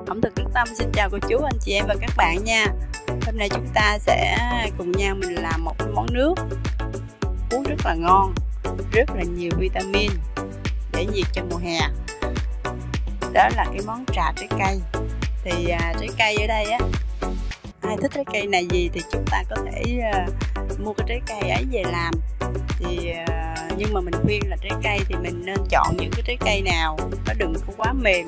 Ẩm thực Đức Tâm xin chào cô chú, anh chị em và các bạn nha. Hôm nay chúng ta sẽ cùng nhau mình làm một món nước uống rất là ngon, rất là nhiều vitamin để nhiệt cho mùa hè. Đó là cái món trà trái cây. Thì trái cây ở đây á, ai thích trái cây này gì thì chúng ta có thể mua cái trái cây ấy về làm. Thì nhưng mà mình khuyên là trái cây thì mình nên chọn những cái trái cây nào nó đừng có quá mềm,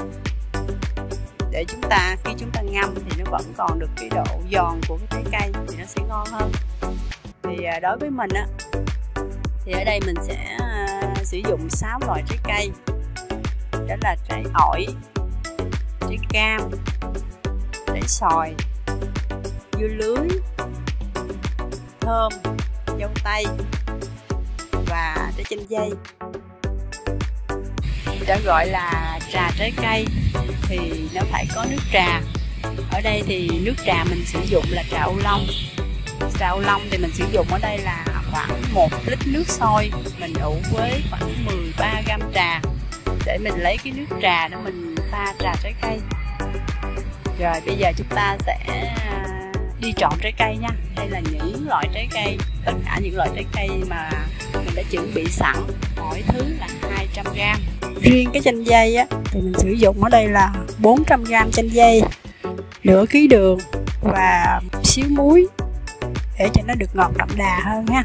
để chúng ta khi chúng ta ngâm thì nó vẫn còn được cái độ giòn của cái trái cây thì nó sẽ ngon hơn. Thì đối với mình á, thì ở đây mình sẽ sử dụng 6 loại trái cây. Đó là trái ổi, trái cam, trái xoài, dưa lưới, thơm, dâu tây và trái chanh dây. Đã gọi là trà trái cây thì nó phải có nước trà. Ở đây thì nước trà mình sử dụng là trà ô long. Trà ô long thì mình sử dụng ở đây là khoảng 1 lít nước sôi mình ủ với khoảng 13 gram trà, để mình lấy cái nước trà đó mình pha trà trái cây. Rồi bây giờ chúng ta sẽ đi chọn trái cây nha. Đây là những loại trái cây, tất cả những loại trái cây mà mình đã chuẩn bị sẵn, mỗi thứ là 200 gram. Riêng cái chanh dây á thì mình sử dụng ở đây là 400 gram chanh dây, nửa ký đường và một xíu muối để cho nó được ngọt đậm đà hơn ha.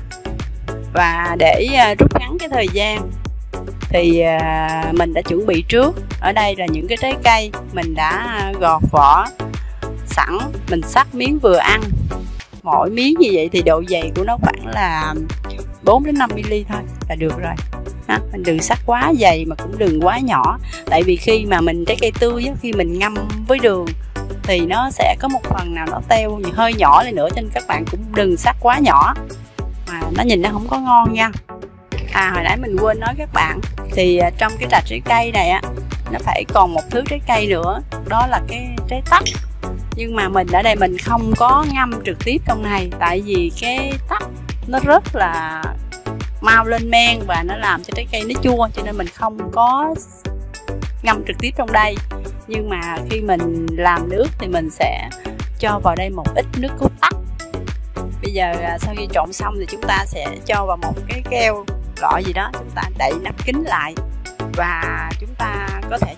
Và để rút ngắn cái thời gian thì mình đã chuẩn bị trước. Ở đây là những cái trái cây mình đã gọt vỏ sẵn, mình cắt miếng vừa ăn. Mỗi miếng như vậy thì độ dày của nó khoảng là 4 đến 5 mm thôi là được rồi. Mình đừng cắt quá dày mà cũng đừng quá nhỏ. Tại vì khi mà mình trái cây tươi khi mình ngâm với đường thì nó sẽ có một phần nào nó teo hơi nhỏ lên nữa, cho nên các bạn cũng đừng cắt quá nhỏ mà nó nhìn nó không có ngon nha. Hồi nãy mình quên nói các bạn, thì trong cái trà trái cây này á, nó phải còn một thứ trái cây nữa, đó là cái trái tắc. Nhưng mà mình ở đây mình không có ngâm trực tiếp trong này, tại vì cái tắc nó rất là mau lên men và nó làm cho trái cây nó chua, cho nên mình không có ngâm trực tiếp trong đây. Nhưng mà khi mình làm nước thì mình sẽ cho vào đây một ít nước cốt tắc. Bây giờ sau khi trộn xong thì chúng ta sẽ cho vào một cái keo loại gì đó, chúng ta đậy nắp kín lại và chúng ta có thể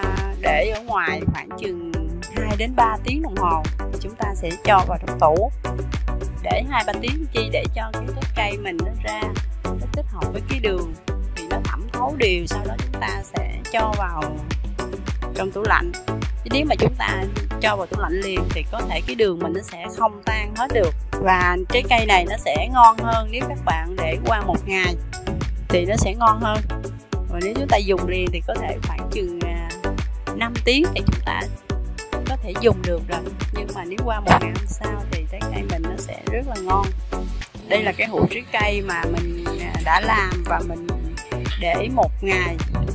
để ở ngoài khoảng chừng 2 đến 3 tiếng đồng hồ. Chúng ta sẽ cho vào trong tủ để 2-3 tiếng chi, để cho cái trái cây mình nó ra, nó kết hợp với cái đường thì nó thẩm thấu đều. Sau đó chúng ta sẽ cho vào trong tủ lạnh. Chứ nếu mà chúng ta cho vào tủ lạnh liền thì có thể cái đường mình nó sẽ không tan hết được, và trái cây này nó sẽ ngon hơn nếu các bạn để qua 1 ngày thì nó sẽ ngon hơn. Và nếu chúng ta dùng liền thì có thể khoảng chừng 5 tiếng thì chúng ta có thể dùng được rồi. Nhưng mà nếu qua 1 ngày hôm sau thì trái cây mình nó sẽ rất là ngon. Đây là cái hũ trái cây mà mình đã làm và mình để 1 ngày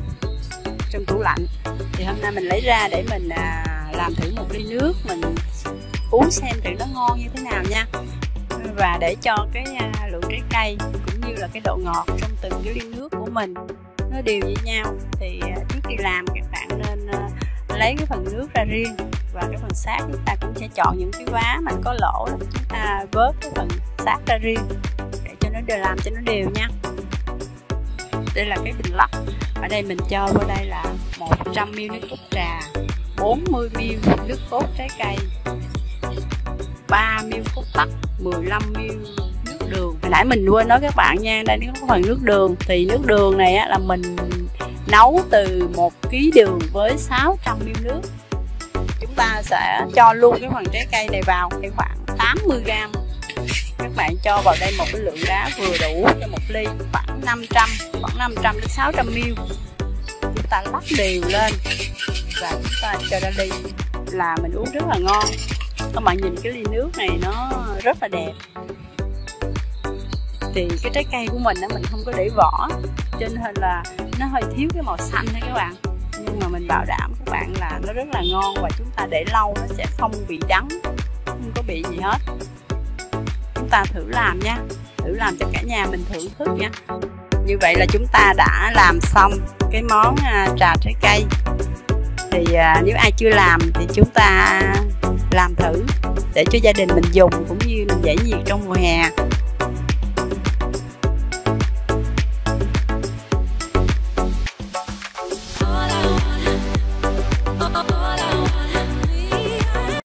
trong tủ lạnh. Thì hôm nay mình lấy ra để mình làm thử một ly nước, mình uống xem thử nó ngon như thế nào nha. Và để cho cái lượng trái cây cũng như là cái độ ngọt trong từng cái ly nước của mình nó đều với nhau, thì trước khi làm các bạn nên lấy cái phần nước ra riêng, và cái phần xác chúng ta cũng sẽ chọn những cái vá mà có lỗ đó, chúng ta vớt cái phần xác ra riêng để cho nó đều, làm cho nó đều nha. Đây là cái bình lắc. Ở đây mình cho vào đây là 100ml nước cốt trà, 40ml nước cốt trái cây, 3ml cốt tắc, 15ml nước đường. Hồi nãy mình quên nói các bạn nha, đây có phần nước đường. Thì nước đường này á, là mình nấu từ 1 kg đường với 600ml nước. Chúng ta sẽ cho luôn cái phần trái cây này vào, thì khoảng 80 gram. Các bạn cho vào đây một cái lượng đá vừa đủ cho 1 ly, khoảng 500 đến 600ml. Chúng ta lắc đều lên và chúng ta cho ra ly là mình uống rất là ngon. Các bạn nhìn cái ly nước này nó rất là đẹp. Thì cái trái cây của mình mình không có để vỏ, cho nên là nó hơi thiếu cái màu xanh nha các bạn. Nhưng mà mình bảo đảm các bạn là nó rất là ngon, và chúng ta để lâu nó sẽ không bị đắng, không có bị gì hết. Chúng ta thử làm nha, thử làm cho cả nhà mình thưởng thức nha. Như vậy là chúng ta đã làm xong cái món trà trái cây. Thì nếu ai chưa làm thì chúng ta làm thử để cho gia đình mình dùng cũng như mình giải nhiệt trong mùa hè.